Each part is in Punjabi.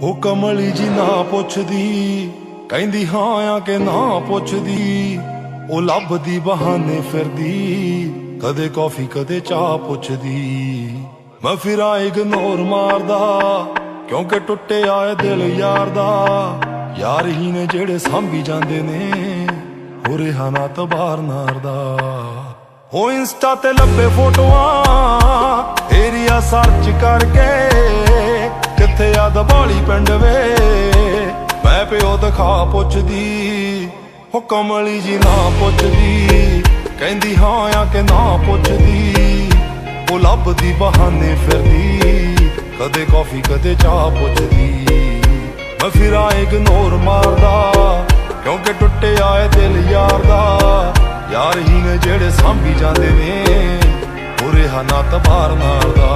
ਉਹ ਕਮਲੀ ਜੀ ਨਾ ਪੁੱਛਦੀ, ਕਹਿੰਦੀ ਹਾਂ ਆ ਕਿ ਨਾ ਪੁੱਛਦੀ। ਉਹ ਲੱਭਦੀ ਬਹਾਨੇ ਫਿਰਦੀ, ਕਦੇ ਕੌਫੀ ਕਦੇ ਚਾਹ ਪੁੱਛਦੀ। ਮੈਂ ਫਿਰਾਂ ਇਗਨੋਰ ਮਾਰਦਾ, ਕਿਉਂਕਿ ਟੁੱਟਿਆ ਏ ਦਿਲ ਯਾਰ ਦਾ। ਯਾਰ ਹੀ ਨੇ ਜਿਹੜੇ ਸਾਂਭੀ ਜਾਂਦੇ ਨੇ, ਹੋ ਰਿਹਾ ਨਾ ਤਬਾਰ ਨਾਰ ਦਾ। ਹੋ ਇੰਸਟਾ ਤੇ ਲੱਭੇ ਫੋਟੋਆਂ ਏਰੀਆ ਸਰਚ ਕਰਕੇ, ਕਿੱਥੇ ਆ ਦਬਾਲੀ ਪਿੰਡ ਵੇ, ਮੈਂ ਪਿਓ ਦਿਖਾ ਪੁੱਛਦੀ। ਹੋ ਕਮਲੀ ਜੀ ਨਾ ਪੁੱਛਦੀ, ਕਹਿੰਦੀ ਹਾਂ ਆ ਕਿ ਨਾ ਪੁੱਛਦੀ। ਉਹ ਲੱਭਦੀ ਬਹਾਨੇ ਫਿਰਦੀ, ਕਦੇ ਕੌਫੀ ਕਦੇ ਚਾਹ ਪੁੱਛਦੀ। ਮੈਂ ਫਿਰਾਂ ਇਗਨੋਰ ਮਾਰਦਾ, ਕਿਉਂਕਿ ਟੁੱਟਿਆ ਏ ਦਿਲ ਯਾਰ ਦਾ। ਯਾਰ ਹੀ ਨੇ ਜਿਹੜੇ ਸਾਂਭੀ ਜਾਂਦੇ ਨੇ, ਹੋ ਰਿਹਾ ਨਾ ਤਬਾਰ ਨਾਰ ਦਾ।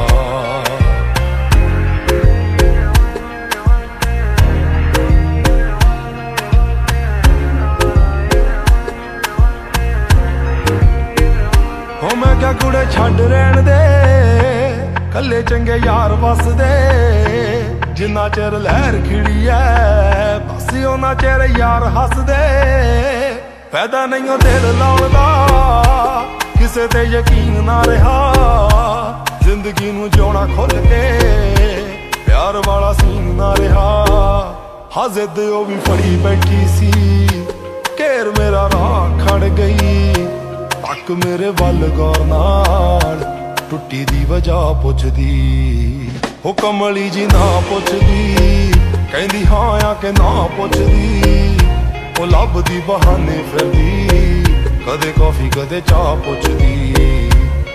ਹੋ ਮੈਂ ਕਿਹਾ ਕੁੜੇ ਛੱਡ ਰਹਿਣ ਦੇ, ਕੱਲੇ ਚੰਗੇ ਯਾਰ ਵਸਦੇ। ਜਿੰਨਾ ਚਿਰ ਲਹਿਰ ਖਿੜੀ ਐ, ਬਸ ਉਹਨਾਂ ਚਿਰ ਯਾਰ ਹੱਸਦੇ। ਫਾਇਦਾ ਨਹੀਂ ਉਹ ਦਿਲ ਲਾਉਣ ਦਾ, ਕਿਸੇ ਤੇ ਯਕੀਨ ਨਾ ਰਿਹਾ। ਜ਼ਿੰਦਗੀ ਨੂੰ ਜਿਉਣਾ ਖੁੱਲ ਕੇ, ਪਿਆਰ ਵਾਲਾ ਸੀਨ ਨਾ ਰਿਹਾ। ਹਾਂ ਜ਼ਿੱਦ ਉਹ ਵੀ ਫੜੀ ਬੈਠੀ ਸੀ, ਘੇਰ ਮੇਰਾ ਰਾਹ ਖੜ ਗਈ। ਤੱਕ ਮੇਰੇ ਵੱਲ ਗੌਰ ਨਾਲ, ਟੁੱਟੀ ਦੀ ਵਜ੍ਹਾ ਪੁੱਛਦੀ। ਹੋ ਕਮਲੀ ਜੀ ਨਾ ਪੁੱਛਦੀ, ਕਹਿੰਦੀ ਹਾਂ ਆ ਕਿ ਨਾ ਪੁੱਛਦੀ। ਉਹ ਲੱਭਦੀ ਬਹਾਨੇ ਫਿਰਦੀ, ਕਦੇ ਕੌਫੀ ਕਦੇ ਚਾਹ ਪੁੱਛਦੀ।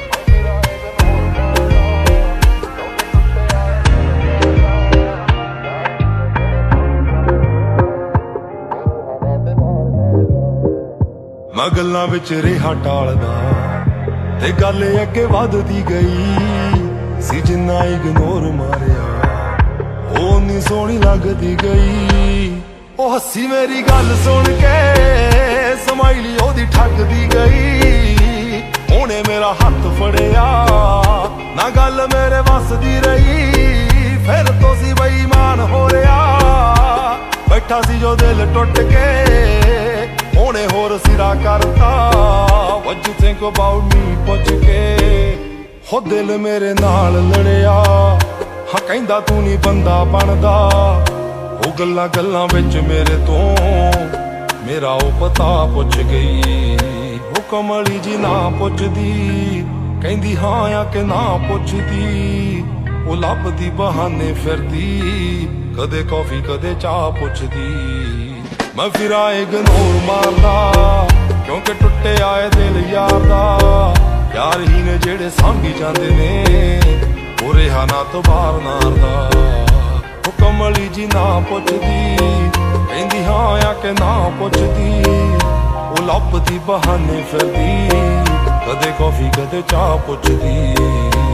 ਮੈਂ ਗੱਲਾਂ ਵਿੱਚ ਰਿਹਾ ਟਾਲਦਾ, ਤੇ ਗੱਲ ਅੱਗੇ ਵੱਧਦੀ ਗਈ। ਸੀ ਜਿੰਨਾ ਇਗਨੋਰ ਮਾਰਿਆ, ਉਹ ਨੀ ਸੋਹਣੀ ਲੱਗਦੀ ਗਈ। ਉਹ ਹੱਸੀ ਮੇਰੀ ਗੱਲ ਸੁਣ ਕੇ, ਸਮਾਈਲੀ ਉਹਦੀ ਠੱਗਦੀ ਗਈ। ਉਹਨੇ ਮੇਰਾ ਹੱਥ ਫੜਿਆ, ਨਾ ਗੱਲ ਮੇਰੇ ਵੱਸ ਦੀ ਰਹੀ। ਫਿਰ ਤੋਂ ਸੀ ਬੇਈਮਾਨ ਹੋ ਰਿਹਾ, ਬੈਠਾ ਸੀ ਜੋ ਦਿਲ ਟੁੱਟ ਕੇ। ਉਹਨੇ ਹੋਰ ਸਿਰਾ ਕਰਤਾ, what you think about me ਪੁੱਛ ਕੇ। ਹੋ ਦਿਲ ਮੇਰੇ ਨਾਲ ਲੜਿਆ, ਹਾਂ ਕਹਿੰਦਾ ਤੂੰ ਨੀ ਬੰਦਾ ਬਣਦਾ। ਉਹ ਗੱਲਾਂ ਗੱਲਾਂ ਵਿੱਚ ਮੇਰੇ ਤੋਂ, ਮੇਰਾ ਉਹ ਪਤਾ ਪੁੱਛ ਗਈ। ਉਹ ਕਮਲੀ ਜੀ ਨਾ ਪੁੱਛਦੀ, ਕਹਿੰਦੀ ਹਾਂ ਆ ਕਿ ਨਾ ਪੁੱਛਦੀ। ਉਹ ਲੱਭਦੀ ਬਹਾਨੇ ਫਿਰਦੀ, ਕਦੇ ਕੌਫੀ ਕਦੇ ਚਾਹ ਪੁੱਛਦੀ। ਮੈਂ ਫਿਰਾਂ ਇਗਨੋਰ ਮਾਰਦਾ, ਕਿਉਂਕਿ ਟੁੱਟਿਆ ਏ ਦਿਲ ਯਾਰ ਦਾ। ਯਾਰ ਹੀ ਨੇ ਜਿਹੜੇ ਸਾਂਭੀ ਜਾਂਦੇ ਨੇ, ਹੋ ਰਿਹਾ ਨਾ ਤਬਾਰ ਨਾਰ ਦਾ। ਉਹ ਕਮਲੀ ਜੀ ਨਾ ਪੁੱਛਦੀ, ਕਹਿੰਦੀ ਹਾਂ ਆ ਕਿ ਨਾ ਪੁੱਛਦੀ। ਉਹ ਲੱਭਦੀ ਬਹਾਨੇ ਫਿਰਦੀ, ਕਦੇ ਕੌਫੀ ਕਦੇ ਚਾਹ ਪੁੱਛਦੀ।